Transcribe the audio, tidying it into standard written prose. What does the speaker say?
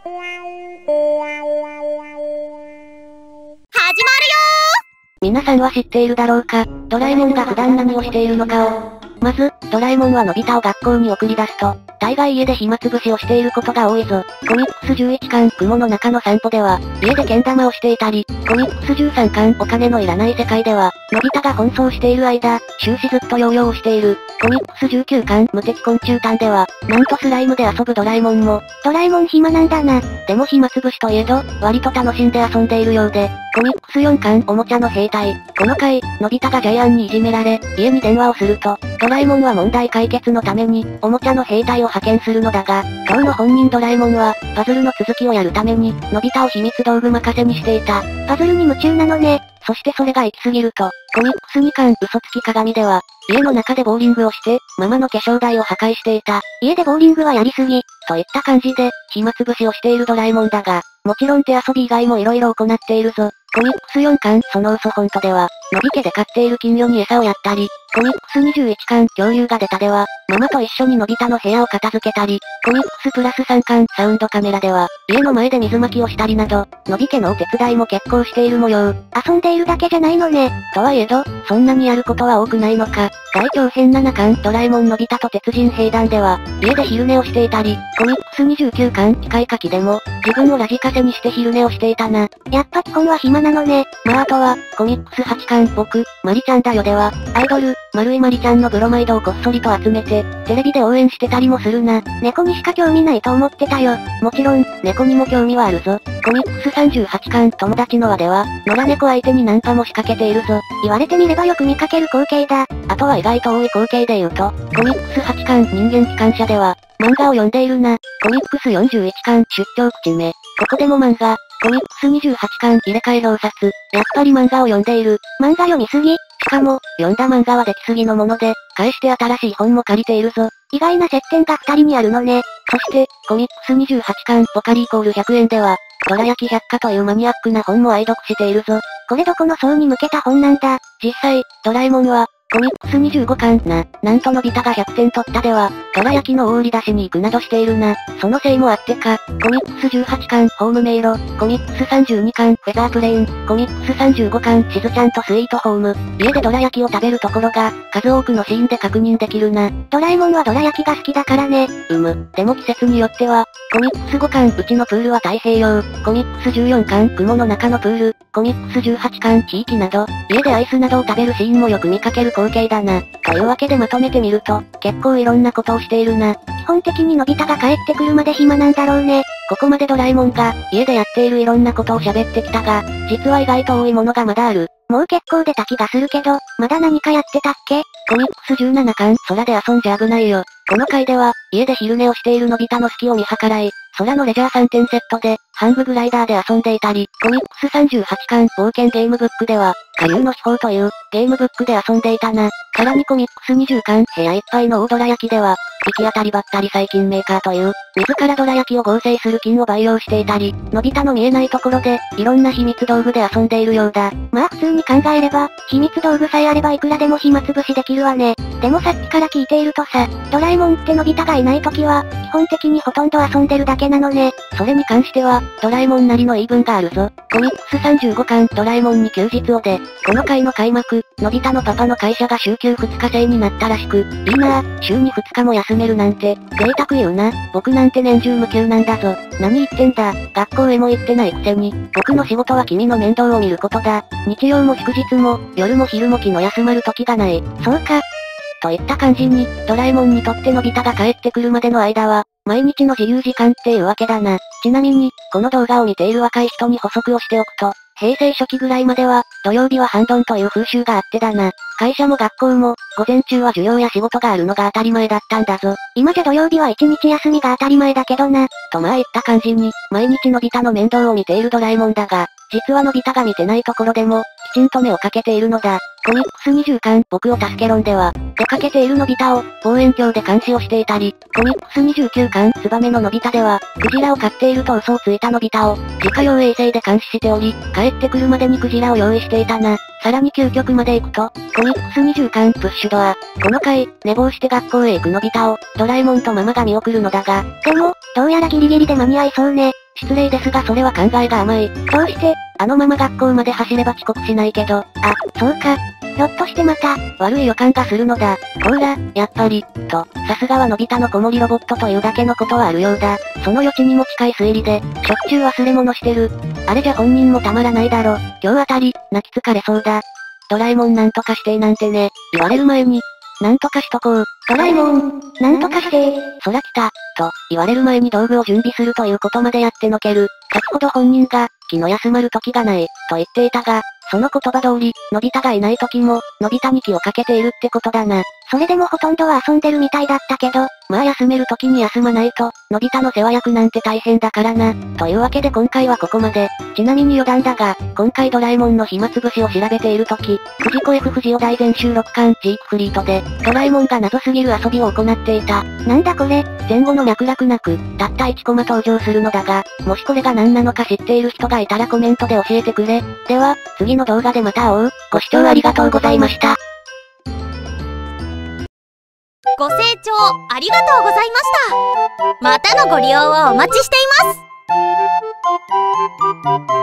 皆さんは知っているだろうか、ドラえもんが普段何をしているのかを。まず、ドラえもんはのび太を学校に送り出すと、大概家で暇つぶしをしていることが多いぞ。コミックス11巻、雲の中の散歩では、家でけん玉をしていたり、コミックス13巻、お金のいらない世界では、のび太が奔走している間、終始ずっとヨーヨーをしている。コミックス19巻、無敵昆虫探では、なんとスライムで遊ぶドラえもんも、ドラえもん暇なんだな。でも暇つぶしといえど、割と楽しんで遊んでいるようで、コミックス4巻、おもちゃの兵隊。この回、のび太がジャイアンにいじめられ、家に電話をすると、ドラえもんは問題解決のために、おもちゃの兵隊を派遣するのだが、当の本人ドラえもんは、パズルの続きをやるために、のび太を秘密道具任せにしていた。パズルに夢中なのね。そしてそれが行き過ぎると、コミックス2巻、嘘つき鏡では、家の中でボーリングをして、ママの化粧台を破壊していた。家でボーリングはやりすぎ、といった感じで、暇つぶしをしているドラえもんだが、もちろん手遊び以外も色々行っているぞ。コミックス4巻、その嘘本当では、のび家で飼っている金魚に餌をやったり、コミックス21巻、恐竜が出たでは、ママと一緒にのび太の部屋を片付けたり、コミックスプラス3巻、サウンドカメラでは、家の前で水まきをしたりなど、のび家のお手伝いも結構している模様。遊んでいるだけじゃないのね。とはいえど、そんなにやることは多くないのか。外長編7巻、ドラえもんのび太と鉄人兵団では、家で昼寝をしていたり、コミックス29巻、機械書きでも、自分をラジカセにして昼寝をしていたな。やっぱ基本は暇なのね。まああとは、コミックス8巻、僕、マリちゃんだよでは、アイドル、丸いマリちゃんのブロマイドをこっそりと集めて、テレビで応援してたりもするな。猫にしか興味ないと思ってたよ。もちろん、猫にも興味はあるぞ。コミックス38巻、友達の輪では、野良猫相手にナンパも仕掛けているぞ。言われてみればよく見かける光景だ。あとは意外と多い光景で言うと、コミックス8巻、人間機関車では、漫画を読んでいるな。コミックス41巻、出張口目。ここでも漫画。コミックス28巻、入れ替え表札。やっぱり漫画を読んでいる。漫画読みすぎ。しかも、読んだ漫画は出来すぎのもので、返して新しい本も借りているぞ。意外な接点が二人にあるのね。そして、コミックス28巻、ポカリイコール100円では、どら焼き百科というマニアックな本も愛読しているぞ。これどこの層に向けた本なんだ。実際、ドラえもんは、コミックス25巻なんとのび太が100点取ったでは、どら焼きの大売り出しに行くなどしているな。そのせいもあってか、コミックス18巻、ホーム迷路、コミックス32巻、フェザープレイン、コミックス35巻、しずちゃんとスイートホーム。家でどら焼きを食べるところが、数多くのシーンで確認できるな。ドラえもんはどら焼きが好きだからね。でも季節によっては、コミックス5巻、うちのプールは太平洋、コミックス14巻、雲の中のプール、コミックス18巻、地域など、家でアイスなどを食べるシーンもよく見かける光景だな。というわけでまとめてみると、結構いろんなことをしているな。基本的にのび太が帰ってくるまで暇なんだろうね。ここまでドラえもんが、家でやっているいろんなことを喋ってきたが、実は意外と多いものがまだある。もう結構出た気がするけど、まだ何かやってたっけ？コミックス17巻、空で遊んじゃ危ないよ。この回では、家で昼寝をしているのび太の隙を見計らい、空のレジャー3点セットで、ハンググライダーで遊んでいたり、コミックス38巻、冒険ゲームブックでは、下流の秘宝という、ゲームブックで遊んでいたな。さらにコミックス20巻、部屋いっぱいの大ドラ焼きでは、行き当たりばったり細菌メーカーという、自らドラ焼きを合成する菌を培養していたり、のび太の見えないところで、いろんな秘密道具で遊んでいるようだ。まあ普通に考えれば、秘密道具さえあればいくらでも暇つぶしできるわね。でもさっきから聞いているとさ、ドラえもんってのび太がいないときは、基本的にほとんど遊んでるだけなのね。それに関しては、ドラえもんなりの言い分があるぞ。コミックス35巻、ドラえもんに休日をで、この回の開幕、のび太のパパの会社が週休2日制になったらしく、いいなぁ、週に2日も休めるなんて、贅沢言うな。僕なんて年中無休なんだぞ。何言ってんだ、学校へも行ってないくせに、僕の仕事は君の面倒を見ることだ。日曜も祝日も、夜も昼も気の休まる時がない。そうか。といった感じに、ドラえもんにとってのび太が帰ってくるまでの間は、毎日の自由時間っていうわけだな。ちなみに、この動画を見ている若い人に補足をしておくと、平成初期ぐらいまでは、土曜日は半ドンという風習があってだな。会社も学校も、午前中は授業や仕事があるのが当たり前だったんだぞ。今じゃ土曜日は1日休みが当たり前だけどな。とまあいった感じに、毎日のび太の面倒を見ているドラえもんだが、実はのび太が見てないところでも、 ちんと根をかけているのだ。コミックス20巻、僕を助けろんでは、出かけているのび太を、望遠鏡で監視をしていたり、コミックス29巻、ツバメののび太では、クジラを飼っていると嘘をついたのび太を、自家用衛星で監視しており、帰ってくるまでにクジラを用意していたな。さらに究極まで行くと、コミックス20巻、プッシュドア。この回、寝坊して学校へ行くのび太を、ドラえもんとママが見送るのだが、 でも、どうやらギリギリで間に合いそうね。 失礼ですがそれは考えが甘い。 どうして、 あのまま学校まで走れば遅刻しないけど、 そうか。ひょっとしてまた、 悪い予感がするのだ。ほーら、やっぱり、と、さすがはのび太の子守ロボットというだけのことはあるようだ。その余地にも近い推理で、しょっちゅう忘れ物してる。あれじゃ本人もたまらないだろ。今日あたり、泣き疲れそうだ。ドラえもんなんとかしてなんてね、言われる前に、なんとかしとこう。 ドラえもん、なんとかして。 そら来た、と、言われる前に道具を準備するということまでやってのける。先ほど本人が、気の休まる時がない、と言っていたが、その言葉通り、のび太がいない時も、のび太に気をかけているってことだな。 それでもほとんどは遊んでるみたいだったけど、 まあ休める時に休まないと、のび太の世話役なんて大変だからな。というわけで今回はここまで。ちなみに余談だが、今回ドラえもんの暇つぶしを調べている時、藤子 F 不二雄大全集6巻ジークフリートで、ドラえもんが謎すぎる遊びを行っていた。 なんだこれ。 前後の脈絡なく、たった1コマ登場するのだが、もしこれが何なのか知っている人がいたらコメントで教えてくれ。では、次の動画でまた会おう。ご視聴ありがとうございました。 ご清聴ありがとうございました。またのご利用をお待ちしています。